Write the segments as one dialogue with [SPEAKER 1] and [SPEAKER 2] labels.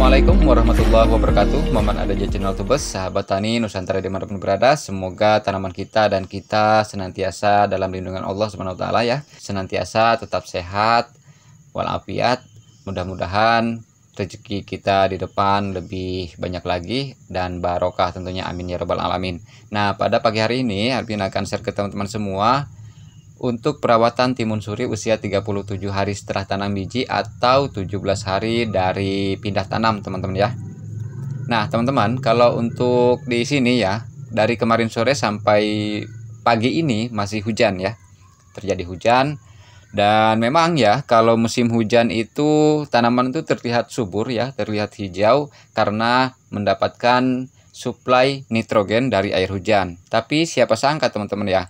[SPEAKER 1] Assalamualaikum warahmatullahi wabarakatuh. Momen ada di channel Tubes, sahabat tani Nusantara dimanapun berada. Semoga tanaman kita dan kita senantiasa dalam lindungan Allah Subhanahu wa taala ya. Senantiasa tetap sehat walafiat. Mudah-mudahan rezeki kita di depan lebih banyak lagi dan barokah tentunya, amin ya rabbal alamin. Nah, pada pagi hari ini Arvin akan share ke teman-teman semua untuk perawatan timun suri usia 37 hari setelah tanam biji atau 17 hari dari pindah tanam, teman-teman ya. Nah, teman-teman, kalau untuk di sini ya, dari kemarin sore sampai pagi ini masih hujan ya. Terjadi hujan, dan memang ya kalau musim hujan itu tanaman itu terlihat subur ya, terlihat hijau karena mendapatkan suplai nitrogen dari air hujan. Tapi siapa sangka teman-teman ya,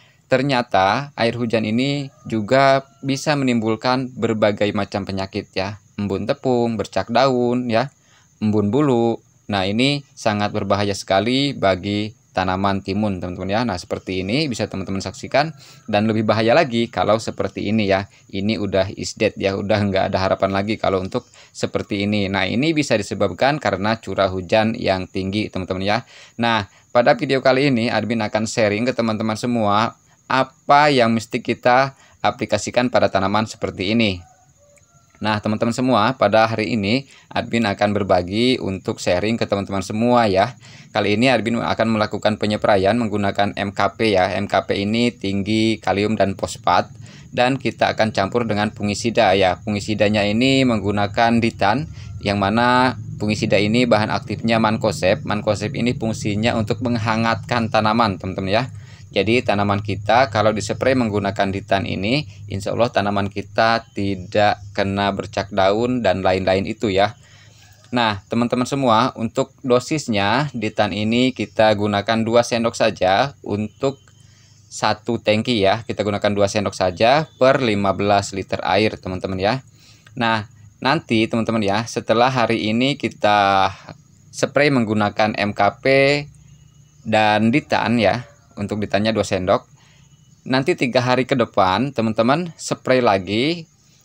[SPEAKER 1] ternyata air hujan ini juga bisa menimbulkan berbagai macam penyakit ya. Embun tepung, bercak daun ya, embun bulu. Nah, ini sangat berbahaya sekali bagi tanaman timun, teman-teman ya. Nah, seperti ini bisa teman-teman saksikan, dan lebih bahaya lagi kalau seperti ini ya. Ini udah is dead ya, udah nggak ada harapan lagi kalau untuk seperti ini. Nah, ini bisa disebabkan karena curah hujan yang tinggi, teman-teman ya. Nah, pada video kali ini admin akan sharing ke teman-teman semua apa yang mesti kita aplikasikan pada tanaman seperti ini. Nah, teman-teman semua, pada hari ini admin akan berbagi untuk sharing ke teman-teman semua ya. Kali ini admin akan melakukan penyepraian menggunakan MKP ya. MKP ini tinggi kalium dan fosfat, dan kita akan campur dengan fungisida ya. Fungisidanya ini menggunakan ditan, yang mana fungisida ini bahan aktifnya mancozeb. Mancozeb ini fungsinya untuk menghangatkan tanaman, teman-teman ya. Jadi tanaman kita kalau dispray menggunakan ditan ini, insya Allah tanaman kita tidak kena bercak daun dan lain-lain itu ya. Nah, teman-teman semua, untuk dosisnya ditan ini kita gunakan 2 sendok saja untuk 1 tangki ya. Kita gunakan 2 sendok saja per 15 liter air, teman-teman ya. Nah, nanti teman-teman ya, setelah hari ini kita spray menggunakan MKP dan ditan ya. Untuk ditannya 2 sendok. Nanti 3 hari ke depan teman-teman spray lagi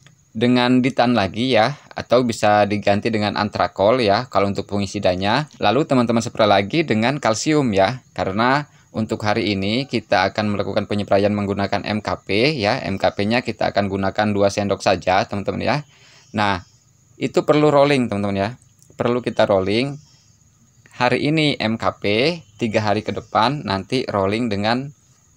[SPEAKER 1] dengan ditan lagi ya, atau bisa diganti dengan antrakol ya kalau untuk fungisidanya. Lalu teman-teman spray lagi dengan kalsium ya, karena untuk hari ini kita akan melakukan penyepraian menggunakan MKP ya. MKP-nya kita akan gunakan 2 sendok saja, teman-teman ya. Nah, itu perlu rolling, teman-teman ya. Perlu kita rolling. Hari ini MKP, 3 hari ke depan nanti rolling dengan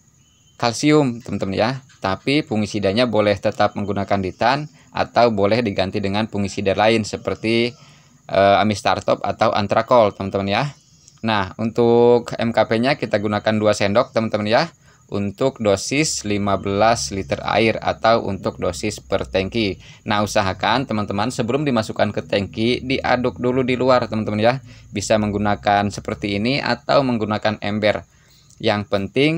[SPEAKER 1] kalsium, teman-teman ya. Tapi fungisidanya boleh tetap menggunakan ditan atau boleh diganti dengan fungisida lain seperti amistartop atau antrakol, teman-teman ya. Nah, untuk MKP-nya kita gunakan 2 sendok, teman-teman ya. Untuk dosis 15 liter air atau untuk dosis per tangki. Nah, usahakan teman-teman sebelum dimasukkan ke tangki diaduk dulu di luar, teman-teman ya. Bisa menggunakan seperti ini atau menggunakan ember. Yang penting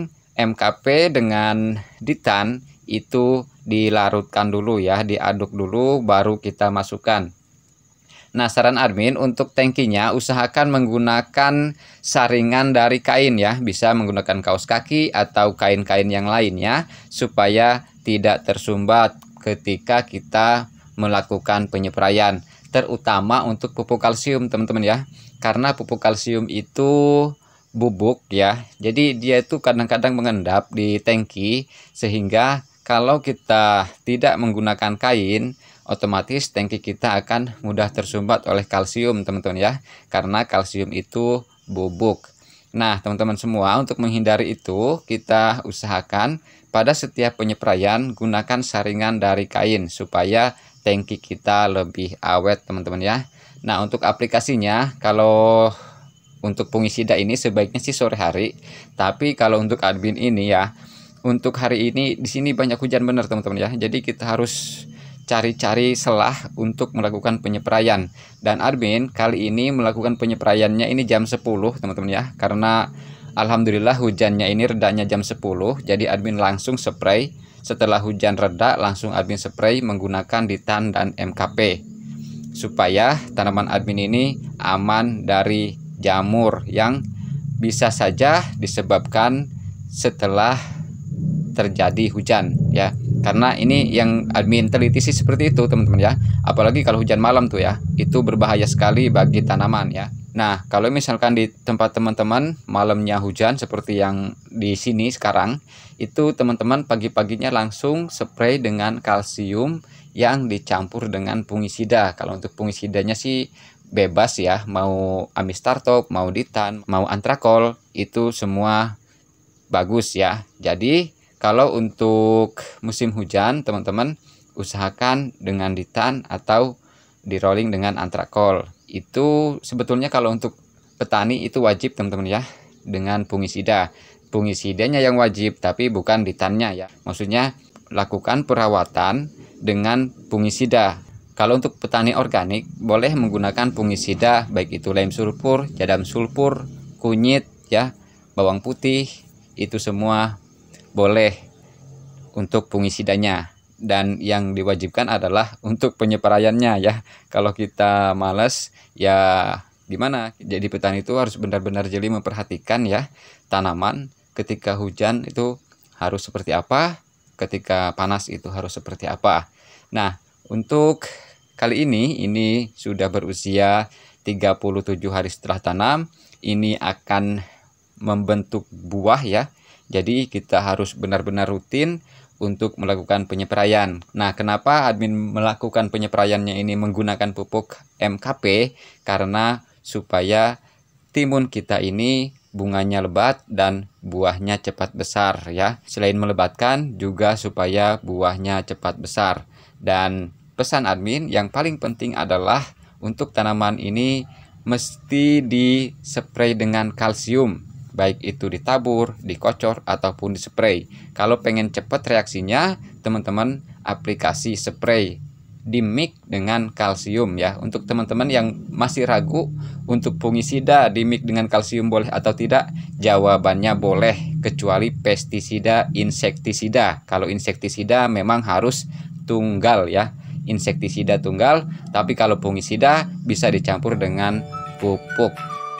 [SPEAKER 1] MKP dengan ditan itu dilarutkan dulu ya, diaduk dulu baru kita masukkan. Nah, saran admin untuk tangkinya usahakan menggunakan saringan dari kain ya. Bisa menggunakan kaos kaki atau kain-kain yang lainnya supaya tidak tersumbat ketika kita melakukan penyepraian. Terutama untuk pupuk kalsium, teman-teman ya. Karena pupuk kalsium itu bubuk ya. Jadi dia itu kadang-kadang mengendap di tangki, sehingga kalau kita tidak menggunakan kain, otomatis tangki kita akan mudah tersumbat oleh kalsium, teman-teman ya, karena kalsium itu bubuk. Nah, teman-teman semua, untuk menghindari itu kita usahakan pada setiap penyepraian gunakan saringan dari kain supaya tangki kita lebih awet, teman-teman ya. Nah, untuk aplikasinya, kalau untuk fungisida ini sebaiknya sih sore hari, tapi kalau untuk admin ini ya, untuk hari ini di sini banyak hujan benar, teman-teman ya. Jadi kita harus cari-cari celah untuk melakukan penyepraian, dan admin kali ini melakukan penyepraiannya ini jam 10, teman-teman ya, karena alhamdulillah hujannya ini redanya jam 10. Jadi admin langsung spray. Setelah hujan reda langsung admin spray menggunakan ditan dan MKP supaya tanaman admin ini aman dari jamur yang bisa saja disebabkan setelah terjadi hujan ya. Karena ini yang admin teliti sih seperti itu teman-teman ya. Apalagi kalau hujan malam tuh ya, itu berbahaya sekali bagi tanaman ya. Nah, kalau misalkan di tempat teman-teman malamnya hujan seperti yang di sini sekarang, itu teman-teman pagi-paginya langsung spray dengan kalsium yang dicampur dengan fungisida. Kalau untuk fungisidanya sih bebas ya, mau Amistartop, mau Ditan, mau Antrakol, itu semua bagus ya. Jadi kalau untuk musim hujan teman-teman usahakan dengan Ditan atau di rolling dengan Antrakol. Itu sebetulnya kalau untuk petani itu wajib teman-teman ya, dengan fungisida. Fungisidanya yang wajib tapi bukan Ditannya ya. Maksudnya lakukan perawatan dengan fungisida. Kalau untuk petani organik boleh menggunakan fungisida baik itu lem sulfur, jadam sulfur, kunyit ya, bawang putih, itu semua boleh untuk fungisidanya. Dan yang diwajibkan adalah untuk penyepraiannya ya. Kalau kita malas ya gimana? Jadi petani itu harus benar-benar jeli memperhatikan ya tanaman ketika hujan itu harus seperti apa, ketika panas itu harus seperti apa. Nah, untuk kali ini sudah berusia 37 hari setelah tanam, ini akan membentuk buah ya. Jadi kita harus benar-benar rutin untuk melakukan penyepraian. Nah, kenapa admin melakukan penyepraiannya ini menggunakan pupuk MKP? Karena supaya timun kita ini bunganya lebat dan buahnya cepat besar ya. Selain melebatkan juga supaya buahnya cepat besar. Dan pesan admin yang paling penting adalah untuk tanaman ini mesti dispray dengan kalsium. Baik itu ditabur, dikocor, ataupun dispray. Kalau pengen cepat reaksinya, teman-teman aplikasi spray di mix dengan kalsium ya. Untuk teman-teman yang masih ragu untuk fungisida di mix dengan kalsium boleh atau tidak, jawabannya boleh, kecuali pestisida, insektisida. Kalau insektisida memang harus tunggal ya, insektisida tunggal, tapi kalau fungisida bisa dicampur dengan pupuk.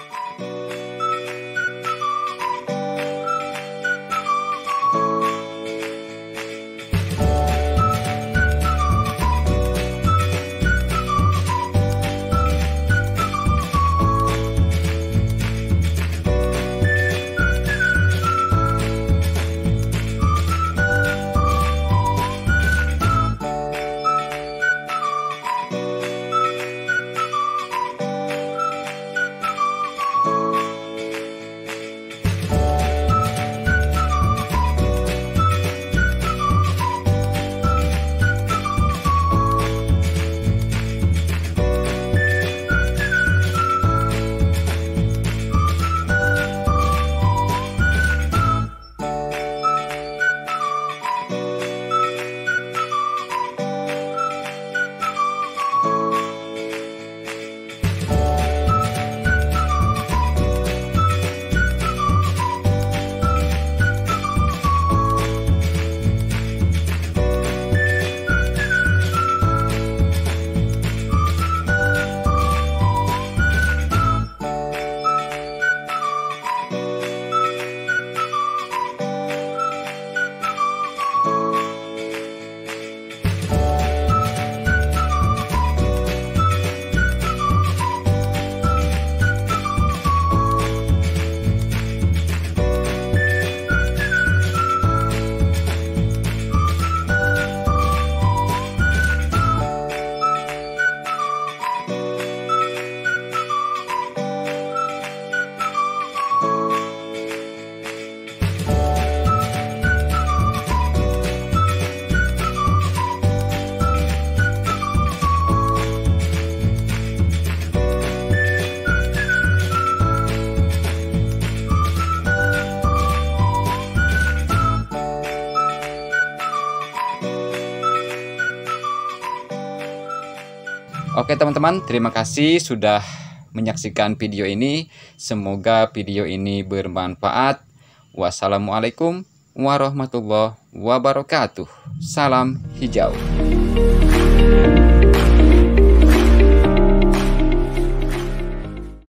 [SPEAKER 1] Oke teman-teman, terima kasih sudah menyaksikan video ini. Semoga video ini bermanfaat. Wassalamualaikum warahmatullahi wabarakatuh. Salam hijau.